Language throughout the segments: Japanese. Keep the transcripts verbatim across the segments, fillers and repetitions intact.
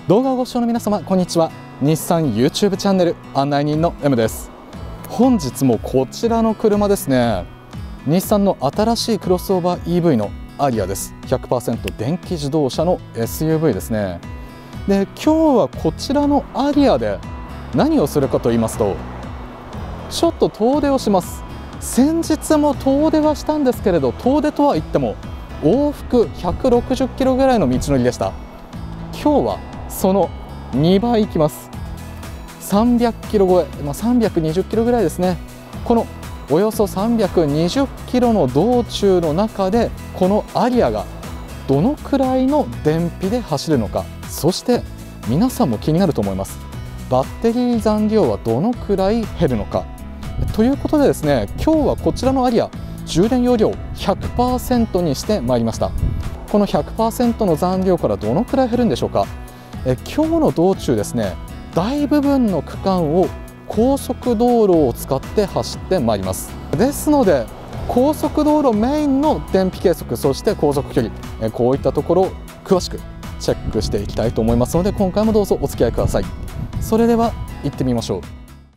動画をご視聴の皆様こんにちは。日産 YouTube チャンネル案内人の M です。本日もこちらの車ですね、日産の新しいクロスオーバー イーブイ のアリアです。 ひゃくパーセント 電気自動車の エスユーブイ ですね。で今日はこちらのアリアで何をするかと言いますと、ちょっと遠出をします。先日も遠出はしたんですけれど、遠出とは言っても往復ひゃくろくじゅっキロぐらいの道のりでした。今日はそのにばい行きます。さんびゃくキロ超え、まあ、さんびゃくにじゅっキロぐらいですね。このおよそさんびゃくにじゅっキロの道中の中でこのアリアがどのくらいの燃費で走るのか、そして皆さんも気になると思います、バッテリー残量はどのくらい減るのかということでですね、今日はこちらのアリア充電容量 ひゃくパーセント にしてまいりました。この ひゃくパーセント の残量からどのくらい減るんでしょうか。え今日の道中ですね、大部分の区間を高速道路を使って走ってまいります。ですので高速道路メインの電気計測、そして航続距離、えこういったところを詳しくチェックしていきたいと思いますので、今回もどうぞお付き合いください。それでは行ってみましょう。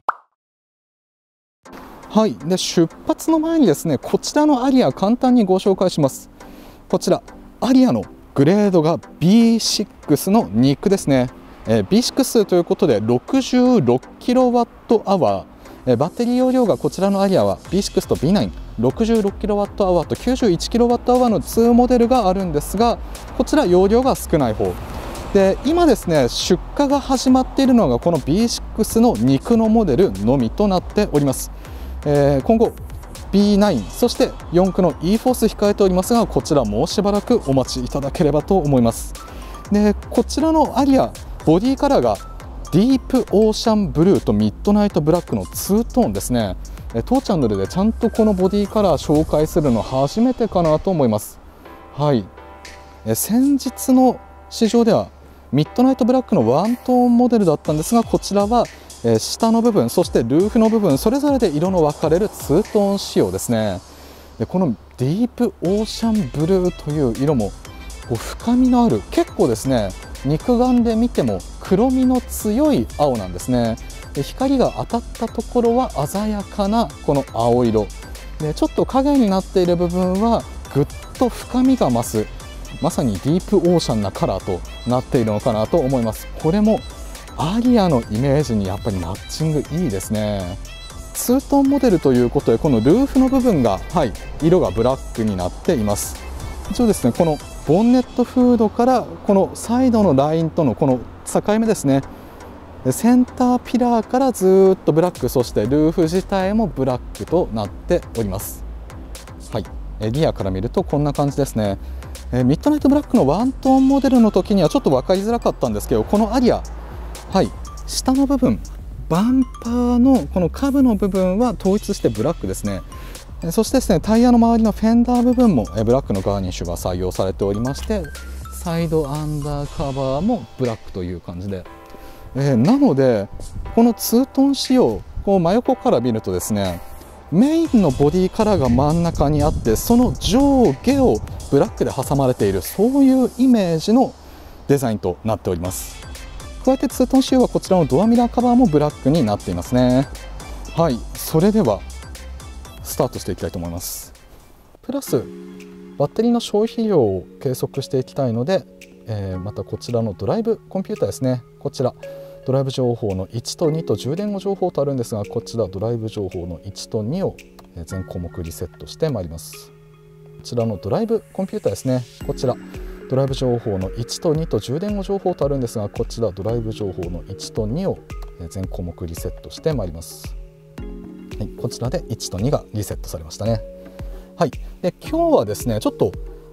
はい、で出発の前にですね、こちらのアリア簡単にご紹介します。こちらアリアのグレードが ビーシックス のニックですね。えー、ビーシックス ということで ろくじゅうろくキロワットアワー、えー、バッテリー容量がこちらのアリアは ビーシックス と ビーナイン、ろくじゅうろくキロワットアワーと きゅうじゅういちキロワットアワーのにモデルがあるんですが、こちら容量が少ない方で、今ですね出荷が始まっているのがこの ビーシックス のにのモデルのみとなっております。えー、今後 ビーナイン そしてよん区の イーフォース 控えておりますが、こちらもうしばらくお待ちいただければと思います。でこちらのアリアボディカラーがディープオーシャンブルーとミッドナイトブラックのツートーンですね。当チャンネルでちゃんとこのボディカラー紹介するの初めてかなと思います。はい、先日の市場ではミッドナイトブラックのワントーンモデルだったんですが、こちらは下の部分、そしてルーフの部分それぞれで色の分かれるツートーン仕様ですね。でこのディープオーシャンブルーという色もこう深みのある、結構ですね肉眼で見ても黒みの強い青なんですね。で光が当たったところは鮮やかなこの青色で、ちょっと影になっている部分はぐっと深みが増す、まさにディープオーシャンなカラーとなっているのかなと思います。これもアリアのイメージにやっぱりマッチングいいですね。ツートーンモデルということで、このルーフの部分が、はい、色がブラックになっています。一応ですね、このボンネットフードからこのサイドのラインとのこの境目ですね、センターピラーからずっとブラック、そしてルーフ自体もブラックとなっております。はい、リアから見るとこんな感じですね。ミッドナイトブラックのワントーンモデルの時にはちょっと分かりづらかったんですけど、このアリア、はい、下の部分バンパーのこの下部の部分は統一してブラックですね。そしてですね、タイヤの周りのフェンダー部分もブラックのガーニッシュが採用されておりまして、サイドアンダーカバーもブラックという感じで、えー、なのでこのツートン仕様、こう真横から見るとですね、メインのボディカラーが真ん中にあって、その上下をブラックで挟まれている、そういうイメージのデザインとなっております。加えてツートン仕様はこちらのドアミラーカバーもブラックになっていますね。はい、それではスタートしていきたいと思います。プラスバッテリーの消費量を計測していきたいので、えー、またこちらのドライブコンピューターですね、こちらドライブ情報のいちとにと充電の情報とあるんですが、こちらドライブ情報のいちとにを全項目リセットしてまいります。こちらのドライブコンピューターですね、こちらドライブ情報のいちとにと充電の情報とあるんですが、こちらドライブ情報のいちとにを全項目リセットしてまいります。はい、こちらでいちとにがリセットされましたね。はい、で今日はですねちょっと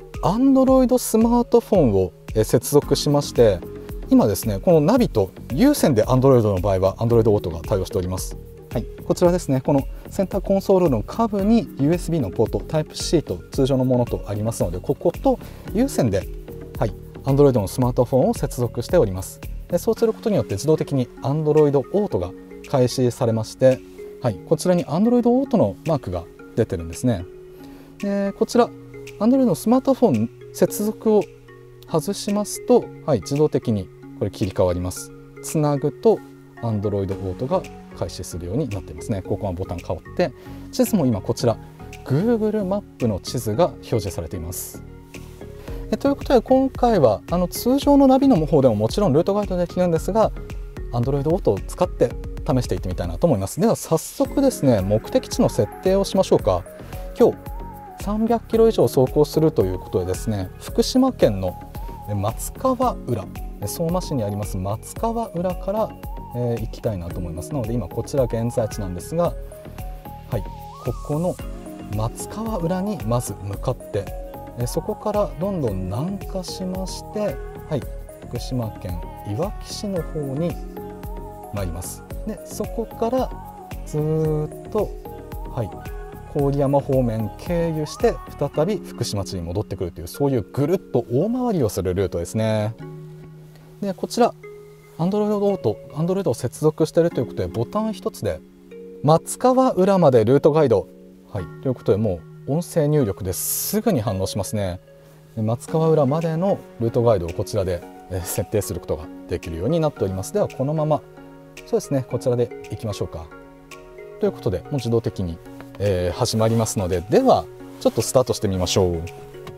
Android スマートフォンを接続しまして、今ですねこのナビと有線で Android の場合は Android オートが対応しております。はい、こちらですね、このセンターコンソールの下部に ユーエスビー のポート タイプシー と通常のものとありますので、ここと有線で、はい、Android のスマートフォンを接続しております。でそうすることによって自動的に Android オートが開始されまして、はい、こちらに Android オートのマークが出てるんですね。でこちら Android のスマートフォン接続を外しますと、はい、自動的にこれ切り替わります。つなぐと Android Auto が開始するようになっていますね。ここはボタン変わって、地図も今こちら Google マップの地図が表示されています。えということで今回はあの通常のナビの方でももちろんルートガイドできるんですが、 Android Auto を使って試していってみたいなと思います。では早速ですね、目的地の設定をしましょうか。今日さんびゃくキロ以上走行するということでですね、福島県の松川浦、相馬市にあります松川浦から、えー、行きたいなと思います。なので今こちら現在地なんですが、はい、ここの松川浦にまず向かって、えそこからどんどん南下しまして、はい、福島県いわき市の方に参ります。でそこからずっと、はい、郡山方面経由して再び福島地に戻ってくるという、そういうぐるっと大回りをするルートですね。でこちら Android Auto、Android を接続しているということで、ボタン一つで松川浦までルートガイド、はい、ということでもう音声入力ですぐに反応しますね。で松川浦までのルートガイドをこちらで設定することができるようになっております。ではこのままそうですね、こちらでいきましょうか。ということでもう自動的に、えー、始まりますので、ではちょっとスタートしてみましょう。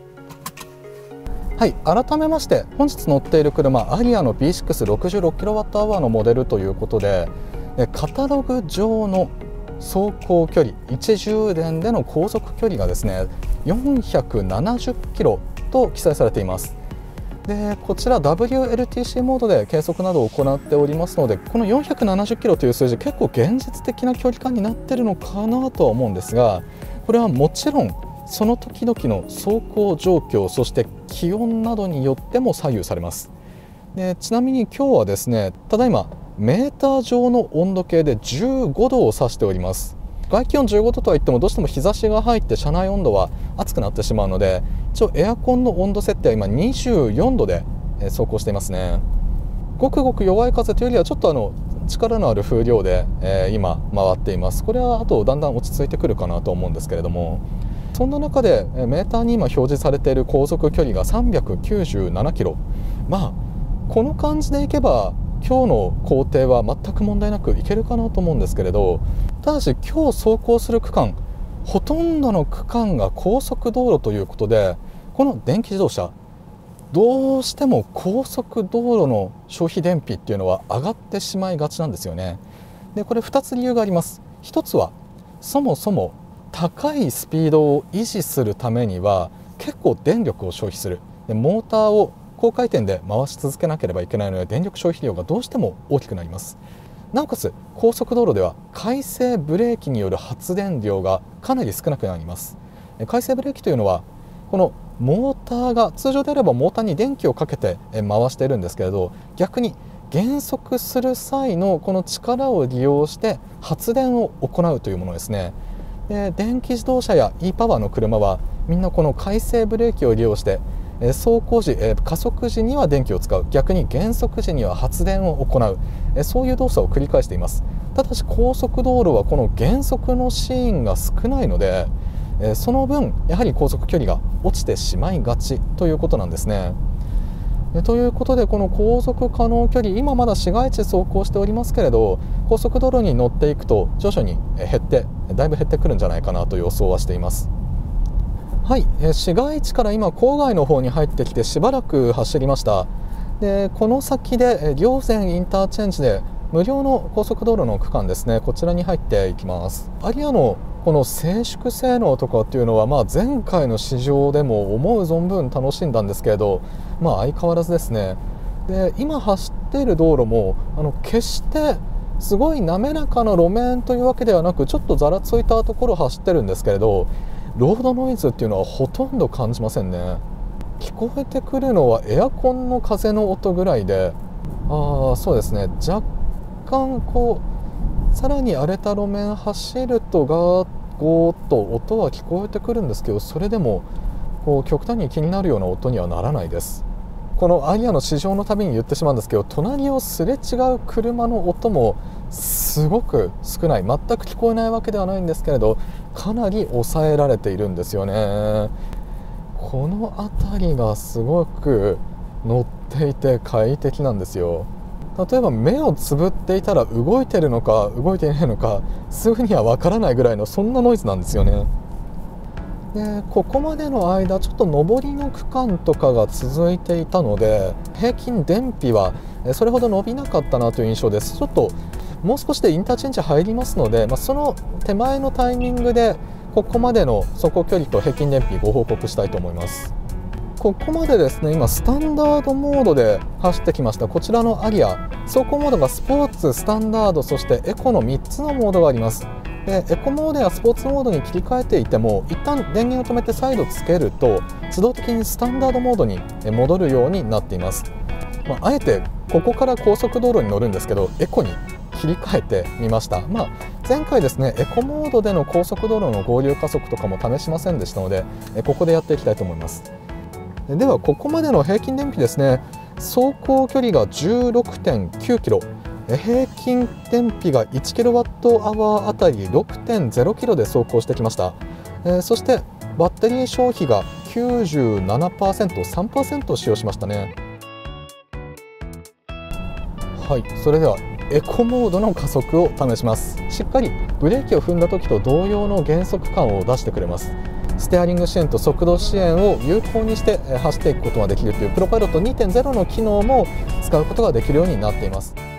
はい、改めまして本日乗っている車、アリアの ビーシックスろくじゅうろくキロワットアワー のモデルということで、カタログ上の走行距離、いち充電での航続距離がですねよんひゃくななじゅっキロと記載されています。でこちら ダブリューエルティーシー モードで計測などを行っておりますので、このよんひゃくななじゅっキロという数字結構現実的な距離感になっているのかなとは思うんですが、これはもちろんその時々の走行状況、そして気温などによっても左右されます。でちなみに今日はですね、ただいまメーター上の温度計でじゅうごどを指しております。外気温じゅうごどとはいってもどうしても日差しが入って車内温度は暑くなってしまうので、一応エアコンの温度設定は今にじゅうよんどで走行していますね。ごくごく弱い風というよりはちょっとあの力のある風量で、えー、今回っています。これはあとだんだん落ち着いてくるかなと思うんですけれども、そんな中でメーターに今表示されている航続距離がさんびゃくきゅうじゅうななキロ、まあこの感じでいけば今日の工程は全く問題なくいけるかなと思うんですけれど、ただし今日走行する区間ほとんどの区間が高速道路ということで、この電気自動車どうしても高速道路の消費電費っていうのは上がってしまいがちなんですよね。でこれふたつ理由があります。ひとつはそもそも高いスピードを維持するためには結構電力を消費する。でモーターを高回転で回し続けなければいけないので電力消費量がどうしても大きくなります。なおかつ高速道路では回生ブレーキによる発電量がかなり少なくなります。回生ブレーキというのはこのモーターが通常であればモーターに電気をかけて回しているんですけれど、逆に減速する際のこの力を利用して発電を行うというものですね。で電気自動車や e パワーの車はみんなこの回生ブレーキを利用して走行時、加速時には電気を使う、逆に減速時には発電を行う、そういう動作を繰り返しています。ただし高速道路はこの減速のシーンが少ないので、その分やはり高速距離が落ちてしまいがちということなんですね。ということでこの高速可能距離、今まだ市街地走行しておりますけれど、高速道路に乗っていくと徐々に減ってだいぶ減ってくるんじゃないかなと予想はしています。はい、市街地から今郊外の方に入ってきてしばらく走りました。でこの先で霊山インターチェンジで無料の高速道路の区間ですね、こちらに入っていきます。アリアのこの静粛性能とかっていうのは、まあ、前回の試乗でも思う存分楽しんだんですけれど、まあ、相変わらずですね。で今走っている道路もあの決してすごい滑らかな路面というわけではなく、ちょっとざらついたところを走ってるんですけれど、ロードノイズっていうのはほとんど感じませんね。聞こえてくるのはエアコンの風の音ぐらいで、ああそうですね、若干こうさらに荒れた路面走るとガーゴーッと音は聞こえてくるんですけど、それでもこう極端に気になるような音にはならないです。このアリアの試乗のたびに言ってしまうんですけど、隣をすれ違う車の音もすごく少ない、全く聞こえないわけではないんですけれど、かなり抑えられているんですよね。この辺りがすごく乗っていて快適なんですよ。例えば目をつぶっていたら動いてるのか動いていないのかすぐにはわからないぐらいのそんなノイズなんですよね。でここまでの間ちょっと上りの区間とかが続いていたので平均燃費はそれほど伸びなかったなという印象です。ちょっともう少しでインターチェンジ入りますので、まあ、その手前のタイミングでここまでの走行距離と平均燃費ご報告したいと思います。ここまでですね、今スタンダードモードで走ってきました。こちらのアリア、走行モードがスポーツ、スタンダード、そしてエコのみっつのモードがあります。でエコモードやスポーツモードに切り替えていても一旦電源を止めて再度つけると自動的にスタンダードモードに戻るようになっています。まあ、あえてここから高速道路に乗るんですけどエコに切り替えてみました。まあ、前回ですねエコモードでの高速道路の合流加速とかも試しませんでしたのでここでやっていきたいと思います。ではここまでの平均燃費ですね、走行距離が じゅうろくてんきゅうキロ、平均燃費が いちキロワットアワー あたり ろくてんゼロキロで走行してきました。えそしてバッテリー消費が きゅうじゅうななパーセント、さんパーセント 使用しましたね。はい、それではエコモードの加速を試します。しっかりブレーキを踏んだ時と同様の減速感を出してくれます。ステアリング支援と速度支援を有効にして走っていくことができるというプロパイロット にてんゼロ の機能も使うことができるようになっています。